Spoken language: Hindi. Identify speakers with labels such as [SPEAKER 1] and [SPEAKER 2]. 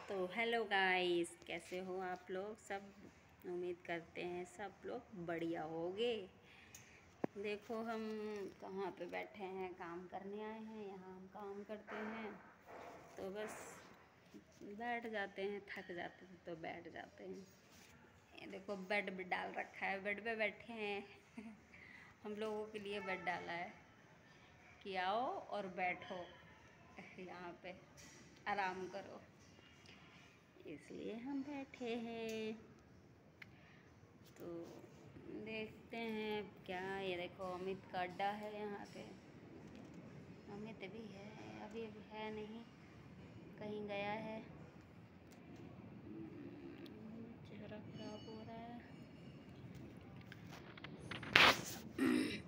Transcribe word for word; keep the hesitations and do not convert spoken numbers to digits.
[SPEAKER 1] तो हेलो गाइस, कैसे हो आप लोग सब। उम्मीद करते हैं सब लोग बढ़िया होगे। देखो हम कहाँ पे बैठे हैं, काम करने आए हैं। यहाँ हम काम करते हैं तो बस बैठ जाते हैं, थक जाते हैं तो बैठ जाते हैं। ये देखो बेड भी डाल रखा है, बेड पे बैठे हैं हम लोगों के लिए बेड डाला है कि आओ और बैठो, यहाँ पे आराम करो, इसलिए हम बैठे हैं। तो देखते हैं क्या। ये देखो अमित का अड्डा है यहाँ पे। अमित भी है, अभी अभी है नहीं, कहीं गया है। चेहरा खराब हो रहा है।